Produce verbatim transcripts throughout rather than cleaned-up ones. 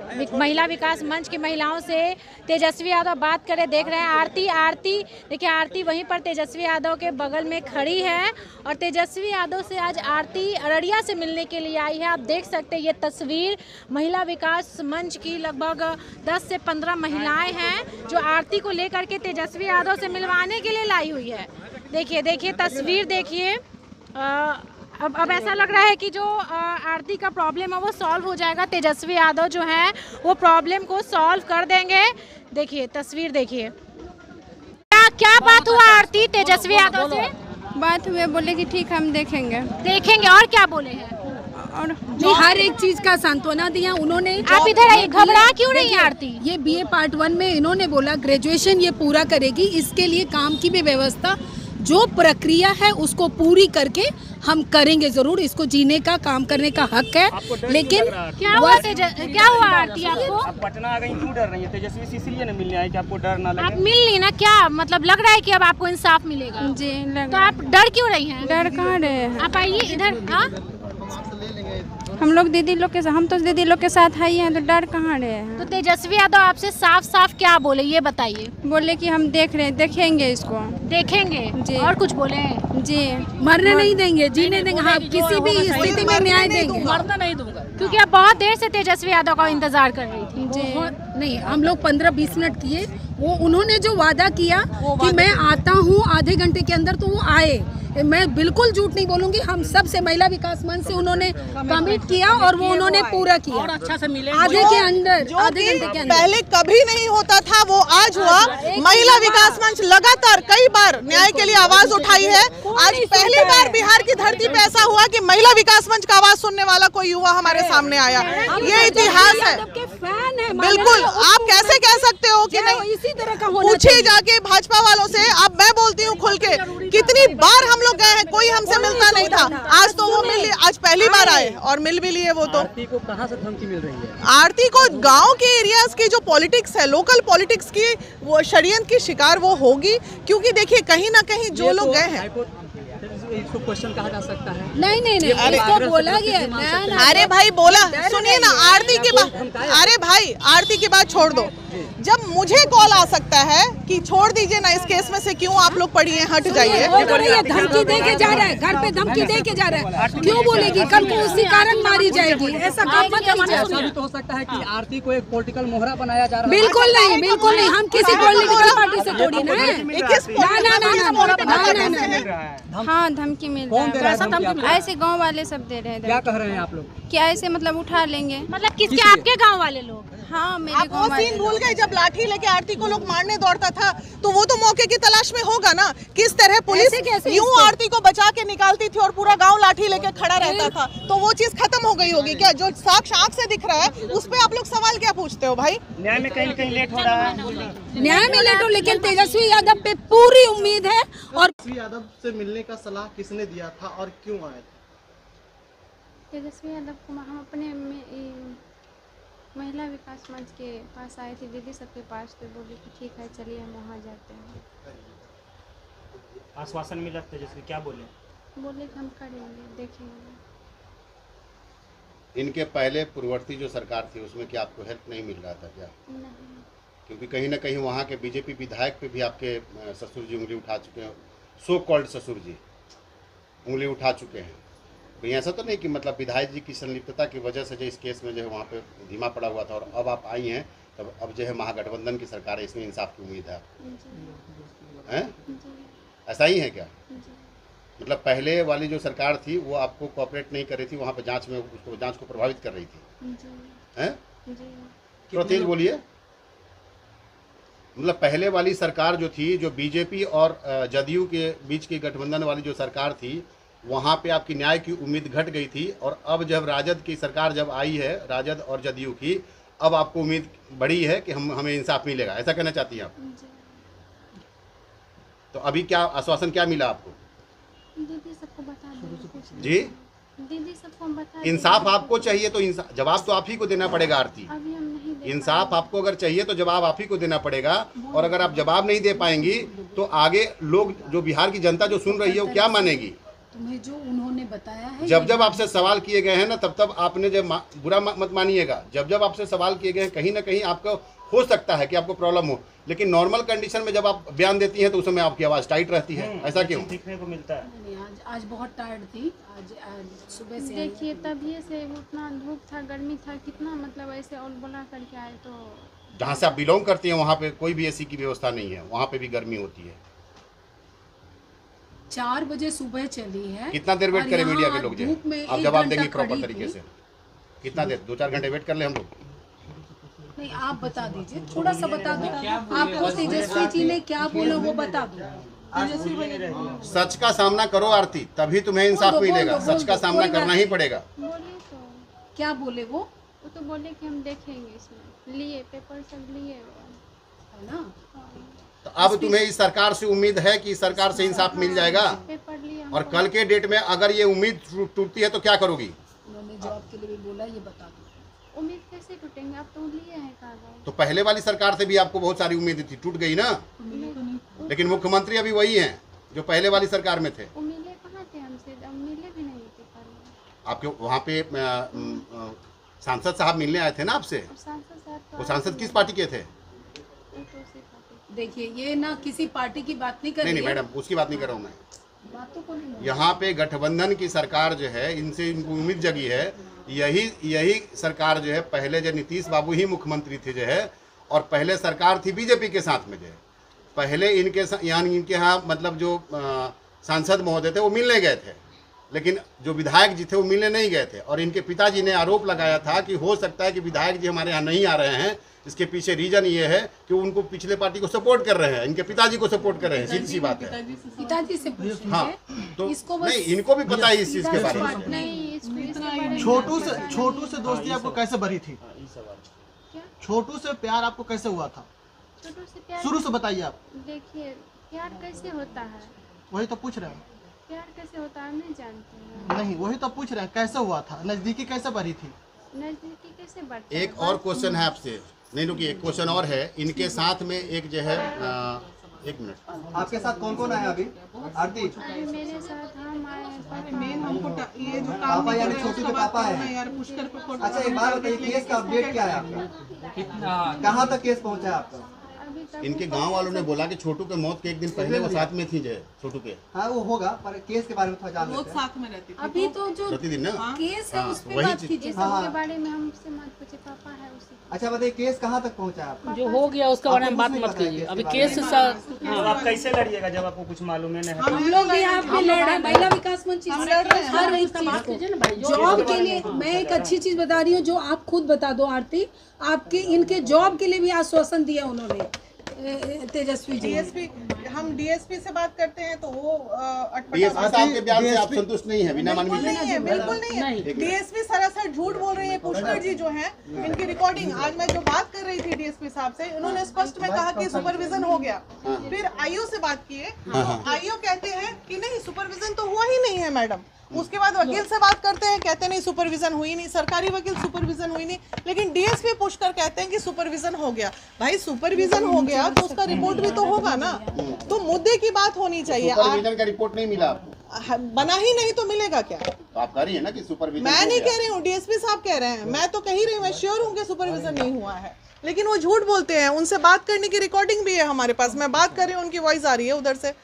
महिला विकास मंच की महिलाओं से तेजस्वी यादव बात करें। देख रहे हैं आरती आरती देखिए आरती वहीं पर तेजस्वी यादव के बगल में खड़ी है और तेजस्वी यादव से आज आरती अररिया से मिलने के लिए आई है। आप देख सकते हैं ये तस्वीर महिला विकास मंच की, लगभग दस से पंद्रह महिलाएं हैं जो आरती को लेकर के तेजस्वी यादव से मिलवाने के लिए लाई हुई है। देखिए देखिए तस्वीर देखिए। अब अब ऐसा लग रहा है कि जो आरती का प्रॉब्लम है वो सॉल्व हो जाएगा। तेजस्वी यादव जो है वो प्रॉब्लम को सॉल्व कर देंगे। देखिए तस्वीर देखिए। क्या क्या बात हुआ आरती तेजस्वी यादव से? बात हुए, बोले कि ठीक हम देखेंगे देखेंगे और क्या बोले हैं? और हर एक चीज का सांत्वना दिया उन्होंने। आप इधर आइए, घबरा क्यों रही है आरती? ये बीए पार्ट वन में इन्होंने बोला ग्रेजुएशन ये पूरा करेगी, इसके लिए काम की भी व्यवस्था जो प्रक्रिया है उसको पूरी करके हम करेंगे जरूर। इसको जीने का काम करने का हक है। लेकिन क्या हुआ क्या हुआ आरती आपको? आप पटना आ गई, क्यों डर रही है? तेजस्वी से इसलिए न मिलने आए कि आपको डर ना लगे? आप मिल ली ना, क्या मतलब लग रहा है कि अब आपको इंसाफ मिलेगा? जी लग तो आप डर क्यों रही हैं? डर कहाँ रहे हैं? आप आइए इधर। हाँ हम लोग दीदी लोग के साथ, हम तो दीदी लोग के साथ आई हैं, तो डर कहाँ रहे हैं? तो तेजस्वी यादव आपसे साफ साफ क्या बोले ये बताइए? बोले कि हम देख रहे देखेंगे इसको देखेंगे जी। और कुछ बोले? जी मरने नहीं देंगे, जीने देंगे। हाँ किसी भी स्थिति में न्याय देंगे, मरना नहीं दूंगा। क्योंकि अब बहुत देर से तेजस्वी यादव का इंतजार कर रही थी। जी नहीं, हम लोग पंद्रह बीस मिनट किए। वो उन्होंने जो वादा किया कि मैं आता हूँ आधे घंटे के अंदर, तो वो आए। मैं बिल्कुल झूठ नहीं बोलूंगी। हम सब से महिला विकास मंच से उन्होंने कमिट किया और वो उन्होंने पूरा किया और अच्छा से मिले आधे के अंदर, आधे घंटे के अंदर। पहले कभी नहीं होता था, वो आज हुआ। महिला विकास मंच लगातार कई बार न्याय के लिए आवाज उठाई है। आज पहली बार बिहार की धरती पे ऐसा हुआ कि महिला विकास मंच का आवाज सुनने वाला कोई युवा हमारे सामने आया। ये इतिहास है। बिल्कुल, आप कैसे कह सकते हो कि नहीं? इसी तरह का पूछिए जाके भाजपा वालों से। अब मैं बोलती हूँ खुल के, कितनी बार हम लोग गए हैं, कोई हमसे मिलता नहीं था। आज तो वो मिल, आज पहली बार आए और मिल भी लिए। वो तो आरती को कहाँ से धमकी मिल रही है? आरती को गांव के एरियाज की जो पॉलिटिक्स है, लोकल पॉलिटिक्स की, वो षड्यंत्र की शिकार वो होगी। क्योंकि देखिए कहीं ना कहीं जो लोग गए हैं, इसको क्वेश्चन कहा जा सकता है। नहीं नहीं नहीं, इसको बोला गया। अरे भाई बोला, सुनिए ना आरती के बाद। अरे भाई आरती की बात छोड़ दो। जब मुझे कॉल आ सकता है कि छोड़ दीजिए ना, इस केस में से क्यों आप लोग पढ़िए, हट जाइए। धमकी दे के जा रहा है, घर पे धमकी दे के जा रहा है। क्यों बोलेगी? कल को उसी कारण मारी जाएगी। ऐसा काम मत कीजिए। ऐसा भी तो हो सकता है कि आरती को एक पॉलिटिकल मोहरा बनाया जा रहा है। बिल्कुल नहीं, बिल्कुल नहीं। हम किसी पॉलिटिकल पार्टी से थोड़ी ना है। ना ना ना। हाँ धमकी मिल रहा है, ऐसे गाँव वाले सब दे रहे हैं। क्या कह रहे हैं आप लोग? क्या ऐसे मतलब उठा लेंगे? मतलब किसके? आपके गाँव वाले लोग? हाँ मेरे आप वो सीन भूल गए जब लाठी लेके आरती को लोग मारने दौड़ता था, तो वो तो मौके की तलाश में होगा ना। किस तरह पुलिस यूं आरती को बचा के निकालती थी और पूरा गांव लाठी लेके खड़ा रहता था, तो वो चीज खत्म हो गई होगी क्या? जो साक्ष्य आंख से दिख रहा है उस पे आप लोग सवाल क्या पूछते हो भाई? न्याय में कहीं कहीं लेट हो रहा है। न्याय में लेट हो, लेकिन तेजस्वी यादव पे पूरी उम्मीद है। और तेजस्वी यादव से मिलने का सलाह किसने दिया था और क्यों आए? तेजस्वी यादव को हम अपने महिला विकास मंच के पास आए थे, दीदी सबके पास, तो बोले कि ठीक है चलिए हम वहाँ जाते हैं। आश्वासन मिला तेजस्वी, क्या बोले? बोले कि हम करेंगे, देखेंगे। इनके पहले पूर्ववर्ती जो सरकार थी उसमें क्या आपको हेल्प नहीं मिल रहा था क्या? नहीं। क्योंकि कहीं ना कहीं वहाँ के बीजेपी विधायक पे भी आपके ससुर जी उंगली उठा चुके हैं, सो कॉल्ड ससुर जी उंगली उठा चुके हैं। कहीं ऐसा तो नहीं कि मतलब विधायक जी की संलिप्तता की वजह से जो इस केस में जो है वहाँ पे धीमा पड़ा हुआ था और अब आप आई हैं, तब अब जो है महागठबंधन की सरकार है, इसमें इंसाफ की उम्मीद है? हैं? ऐसा ही है क्या? मतलब पहले वाली जो सरकार थी वो आपको कोऑपरेट नहीं कर रही थी, वहाँ पे जांच में उसको जांच को प्रभावित कर रही थी, हैं? थोड़ा तेज बोलिए। मतलब पहले वाली सरकार जो थी, जो बीजेपी और जदयू के बीच की गठबंधन वाली जो सरकार थी, वहाँ पे आपकी न्याय की उम्मीद घट गई थी। और अब जब राजद की सरकार जब आई है, राजद और जदयू की, अब आपको उम्मीद बढ़ी है कि हम हमें इंसाफ मिलेगा, ऐसा कहना चाहती हैं आप? तो अभी क्या आश्वासन क्या मिला आपको? दीदी सबको बता दो जी, दीदी सबको बता। इंसाफ आपको चाहिए तो इंसाफ जवाब तो आप ही को देना पड़ेगा आरती। अभी हम नहीं दे इंसाफ आपको अगर चाहिए तो जवाब आप ही को देना पड़ेगा। और अगर आप जवाब नहीं दे पाएंगी तो आगे लोग, जो बिहार की जनता जो सुन रही है, वो क्या मानेगी? तुम्हें जो उन्होंने बताया है, जब जब आपसे सवाल किए गए हैं ना, तब तब आपने जब मा- बुरा मा- मत मानिएगा, जब जब आपसे सवाल किए गए हैं कहीं ना कहीं आपको हो सकता है कि आपको प्रॉब्लम हो, लेकिन नॉर्मल कंडीशन में जब आप बयान देती हैं तो उस समय आपकी आवाज़ टाइट रहती है। ऐसा क्यों? सीखने को मिलता है। नहीं, आज आज बहुत टायर्ड थी, आज, आज सुबह से आई। देखिए तभी से उतना धूप था, गर्मी था, कितना मतलब ऐसे और बोला करके आए तो जहाँ से आप बिलोंग करती हैं वहाँ पे कोई भी एसी की व्यवस्था नहीं है, वहाँ पे भी गर्मी होती है। चार बजे सुबह चली है। कितना देर वेट और करें यहाँ मीडिया के लोग जो धूप में आप एक जवाब घंटा देंगे प्रॉपर खड़ी तरीके थी। से? कितना देर? दो चार घंटे वेट कर ले हम लोग? नहीं, आप बता दीजिए, थोड़ा सा बता दो आपको तेजस्वी जी ने क्या बोला वो बता दो। सच का सामना करो आरती, तभी तुम्हें इंसाफ बोल दो, मिलेगा। बोल दो, सच का बोल दो, सामना कोई करना बात ही पड़ेगा। बोले तो क्या बोले वो, वो तो बोले कि हम देखेंगे, इसमें लिए पेपर सब लिए वो। है ना? तो अब तुम्हें इस सरकार से उम्मीद है कि इस सरकार से इंसाफ मिल जाएगा? पेपर लिए और कल के डेट में अगर ये उम्मीद टू- टूटती है तो क्या करोगी? उन्होंने जॉब के लिए भी बोला, ये बता दो। उम्मीद कैसे टूटेंगे, आप तो लिए हैं कागज। तो पहले वाली सरकार से भी आपको बहुत सारी उम्मीद थी, टूट गई ना। लेकिन मुख्यमंत्री अभी वही हैं जो पहले वाली सरकार में थे। वो मिले कहाँ थे हमसे, अब मिले भी नहीं पेपर में। आपके वहाँ पे अ, अ, सांसद साहब मिलने आए थे ना आपसे। और सांसद साहब तो वो सांसद किस पार्टी के थे? वो तो उसी पार्टी। देखिए, ये ना किसी पार्टी की बात नहीं कर नहीं रही नहीं है। मैडम, उसकी बात नहीं कर रहा हूँ मैं। बातों को नहीं, यहाँ पे गठबंधन की सरकार जो है, इनसे इनको उम्मीद जगी है। यही यही सरकार जो है, पहले जो नीतीश बाबू ही मुख्यमंत्री थे जो है, और पहले सरकार थी बीजेपी के साथ में जो है। पहले इनके यहाँ इनके यहाँ मतलब जो अ, सांसद महोदय थे वो मिलने गए थे, लेकिन जो विधायक जी थे वो मिलने नहीं गए थे। और इनके पिताजी ने आरोप लगाया था कि हो सकता है कि विधायक जी हमारे यहाँ नहीं आ रहे हैं। इसके पीछे रीजन ये है कि उनको पिछले पार्टी को सपोर्ट कर रहे हैं, इनके पिताजी को सपोर्ट कर रहे हैं। सीधी सी बात है। पिताजी से पूछ लीजिए। हाँ, तो इसको बस नहीं, इनको भी पता है इस चीज़ के बारे में। नहीं, इसको इसके बारे में छोटू से छोटू से दोस्ती आपको कैसे बढ़ी थी? क्या? छोटू से प्यार आपको कैसे हुआ था? छोटू से प्यार, शुरू से बताइए आप। देखिए प्यार कैसे होता है, वही तो पूछ रहे हैं। प्यार कैसे होता है नहीं जानते हैं। नहीं, वही तो पूछ रहे हैं, कैसे हुआ था? नजदीकी कैसे बढ़ी थी? नजदीकी कैसे बढ़ता है? एक और क्वेश्चन है आपसे। नहीं रुकिए, एक क्वेश्चन और है। इनके साथ में एक जो है अ, एक मिनट, आपके साथ कौन कौन आया अभी? आरती, अभी मेरे साथ हम आए हैं, पापा मेन हमको टा- ये जो काम पापा नहीं यानी कर रहे हैं, छोटू उसका के बात पापा करना है। यार, पुष्कर को फोटो- अच्छा एक बात बताइए, केस का अपडेट क्या है आपका? कहाँ तक केस पहुँचा है आपका? अभी तक इनके गांव वालों ने बोला कि छोटू के मौत के एक दिन पहले वो साथ में थी जो है, छोटू के हाँ वो होगा, पर केस के बारे में थोड़ा जान बहुत लेते हैं। साथ में रहती थी। अभी तो जो प्रतिदिन ना। केस है हाँ, उस पे वही बात चीज। कीजिए। ये सब हाँ। के बारे में हमसे मत पूछे, पापा है उसी का। अच्छा बताइए, केस कहाँ तक पहुँचा है आपका? जो हो गया उसके बारे में बात मत कीजिए। अभी केस सा तो आप कैसे लड़िएगा जब आपको कुछ मालूम है नहीं? हम लोग भी आप भी लड़ रहे हैं, महिला विकास मंच हम लड़ रहे हैं। हर एक चीज को जॉब के लिए। मैं एक अच्छी चीज बता रही हूँ जो आप खुद बता दो आरती, आपके इनके जॉब के लिए भी आश्वासन दिया उन्होंने, ए, तेजस्वी जी। डीएसपी, हम डीएसपी से बात करते हैं तो वो अ, अटपटा डीएसपी बात- साहब के बयान से आप संतुष्ट नहीं है? बिना बिल्कुल मानवी नहीं है, बिल्कुल नहीं है। डीएसपी सरासर झूठ बोल रही है। पुष्कर जी जो है, इनकी रिकॉर्डिंग, आज मैं जो बात कर रही थी डीएसपी साहब से, उन्होंने स्पष्ट में कहा कि सुपरविजन हो गया। फिर आईओ से बात किए तो आईओ कहते हैं कि नहीं, सुपरविजन तो हुआ ही नहीं है मैडम। उसके बाद वकील से बात करते हैं, कहते नहीं सुपरविजन हुई नहीं, सरकारी वकील सुपरविजन हुई नहीं। लेकिन डीएसपी पुष्कर कहते हैं कि सुपरविजन हो गया। भाई सुपरविजन हो गया तो उसका रिपोर्ट भी तो होगा ना, तो मुद्दे की बात होनी चाहिए। सुपरविजन का रिपोर्ट नहीं मिला आपको? आ- बना ही नहीं तो मिलेगा क्या? तो आप कह रही है ना कि सुपरविजन मैं हो नहीं गया। कह रही हूँ, डीएसपी साहब कह रहे हैं। मैं तो कह ही रही हूँ, मैं श्योर हूँ कि सुपरविजन नहीं हुआ है, लेकिन वो झूठ बोलते हैं। उनसे बात करने की रिकॉर्डिंग भी है हमारे पास, मैं बात कर रही हूँ, उनकी वॉइस आ रही है उधर से,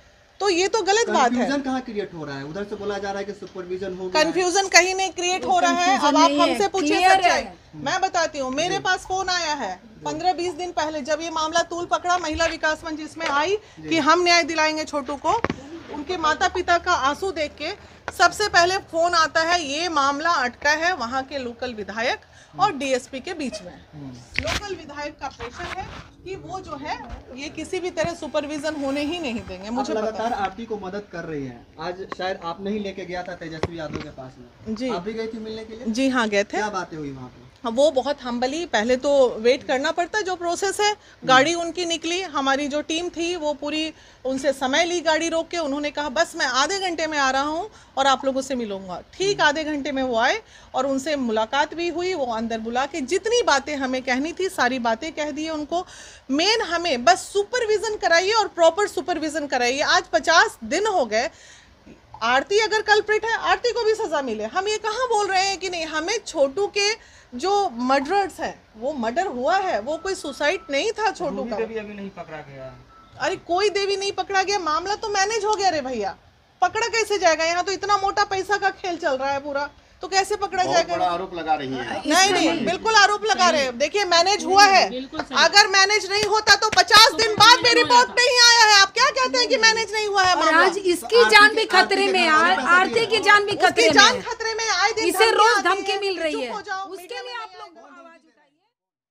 तो ये तो गलत बात है। कंफ्यूजन कहाँ क्रिएट हो रहा है? उधर से बोला जा रहा है कि सुपरविजन हो गया है। कंफ्यूजन कहीं नहीं क्रिएट हो रहा है। अब आप नहीं है, हमसे पूछिए clear सच्चाई। है। मैं बताती हूँ, मेरे पास फोन आया है पंद्रह बीस दिन पहले, जब ये मामला तूल पकड़ा, महिला विकास मंच इसमें आई कि हम न्याय दिलाएंगे छोटू को। उनके माता पिता का आंसू देख के सबसे पहले फोन आता है, ये मामला अटका है वहाँ के लोकल विधायक और डीएसपी के बीच में। लोकल विधायक का प्रेशर है कि वो जो है ये किसी भी तरह सुपरविजन होने ही नहीं देंगे। आप मुझे पता लगातार आरती को मदद कर रही हैं। आज शायद आप नहीं लेके गया था तेजस्वी यादव के पास में, जी। आप भी गई थी मिलने के लिए? जी हाँ, गए थे। क्या बातें हुई वहाँ पे? वो बहुत हम्बली, पहले तो वेट करना पड़ता है, जो प्रोसेस है। गाड़ी उनकी निकली, हमारी जो टीम थी वो पूरी उनसे समय ली गाड़ी रोक के। उन्होंने कहा बस मैं आधे घंटे में आ रहा हूँ और आप लोगों से मिलूंगा। ठीक आधे घंटे में वो आए और उनसे मुलाकात भी हुई। वो अंदर बुला के जितनी बातें हमें कहनी थी सारी बातें कह दी उनको। मेन हमें बस सुपरविजन कराइए और प्रॉपर सुपरविजन कराइए। आज पचास दिन हो गए, आरती अगर कल्प्रिट है, आरती को भी सजा मिले। हम ये कहाँ बोल रहे हैं कि नहीं, हमें छोटू के जो मर्डरर्स हैं, वो मर्डर हुआ है, वो कोई सुसाइड नहीं था छोटू का। देवी अभी नहीं पकड़ा गया। अरे कोई देवी नहीं पकड़ा गया, मामला तो मैनेज हो गया रे भैया, पकड़ा कैसे जाएगा? यहाँ तो इतना मोटा पैसा का खेल चल रहा है पूरा, तो कैसे पकड़ा जाएगा? बड़ा आरोप लगा रही हैं। नहीं नहीं, बिल्कुल आरोप लगा रहे हैं। देखिए मैनेज हुआ है, अगर मैनेज नहीं होता तो पचास दिन बाद भी रिपोर्ट नहीं आया है। आप क्या कहते हैं कि मैनेज नहीं हुआ है मामला? आज इसकी जान भी खतरे में, आरती की जान भी खतरे में, जान खतरे में आए दिन इसे रोज धमकी मिल रही है, उसके लिए आप